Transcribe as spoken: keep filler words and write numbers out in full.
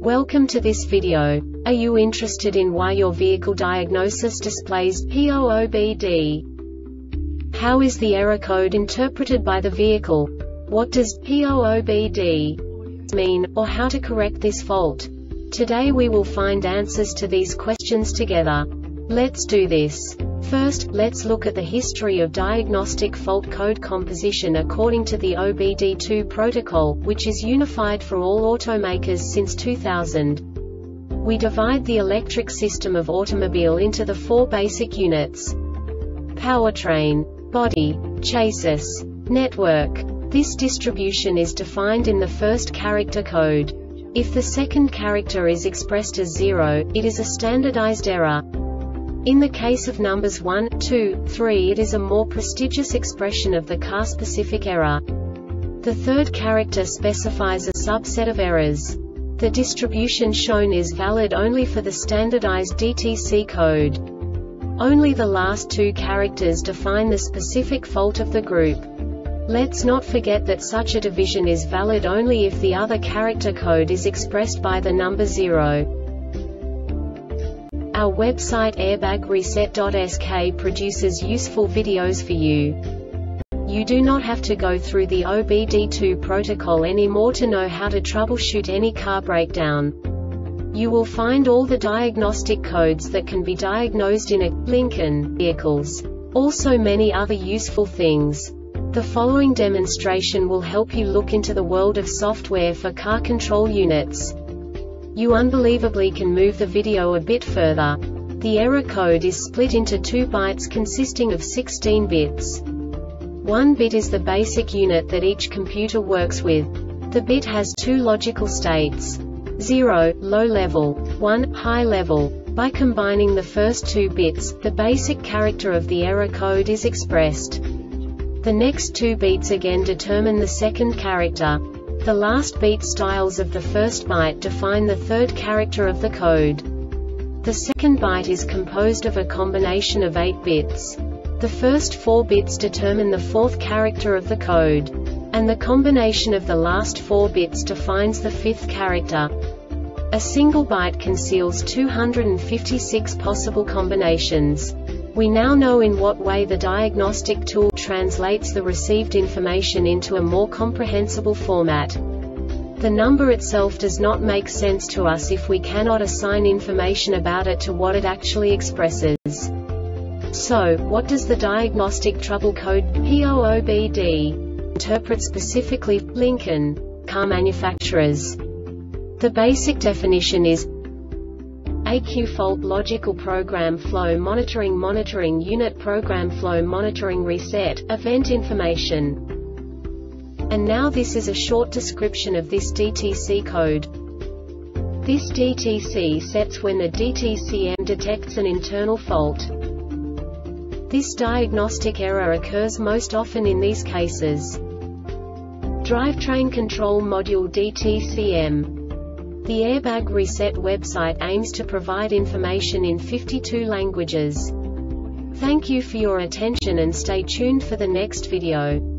Welcome to this video. Are you interested in why your vehicle diagnosis displays P O O B D? How is the error code interpreted by the vehicle? What does P O O B D mean, or how to correct this fault? Today we will find answers to these questions together. Let's do this. First, let's look at the history of diagnostic fault code composition according to the O B D two protocol, which is unified for all automakers since two thousand. We divide the electric system of automobile into the four basic units: powertrain, body, chassis, network. This distribution is defined in the first character code. If the second character is expressed as zero, it is a standardized error. In the case of numbers one, two, three, it is a more prestigious expression of the car-specific error. The third character specifies a subset of errors. The distribution shown is valid only for the standardized D T C code. Only the last two characters define the specific fault of the group. Let's not forget that such a division is valid only if the other character code is expressed by the number zero. Our website airbag reset dot S K produces useful videos for you. You do not have to go through the O B D two protocol anymore to know how to troubleshoot any car breakdown. You will find all the diagnostic codes that can be diagnosed in a Lincoln vehicles. Also many other useful things. The following demonstration will help you look into the world of software for car control units. You unbelievably can move the video a bit further. The error code is split into two bytes consisting of sixteen bits. One bit is the basic unit that each computer works with. The bit has two logical states: zero, low level, one, high level. By combining the first two bits, the basic character of the error code is expressed. The next two beats again determine the second character. The last beat styles of the first byte define the third character of the code. The second byte is composed of a combination of eight bits. The first four bits determine the fourth character of the code. And the combination of the last four bits defines the fifth character. A single byte conceals two hundred fifty-six possible combinations. We now know in what way the diagnostic tool translates the received information into a more comprehensible format. The number itself does not make sense to us if we cannot assign information about it to what it actually expresses. So, what does the diagnostic trouble code P O O B D interpret specifically for Lincoln car manufacturers? The basic definition is A Q fault logical program flow monitoring monitoring unit program flow monitoring reset event information. And now this is a short description of this D T C code. This D T C sets when the D T C M detects an internal fault. This diagnostic error occurs most often in these cases: Drivetrain Control Module D T C M. The Airbag Reset website aims to provide information in fifty-two languages. Thank you for your attention and stay tuned for the next video.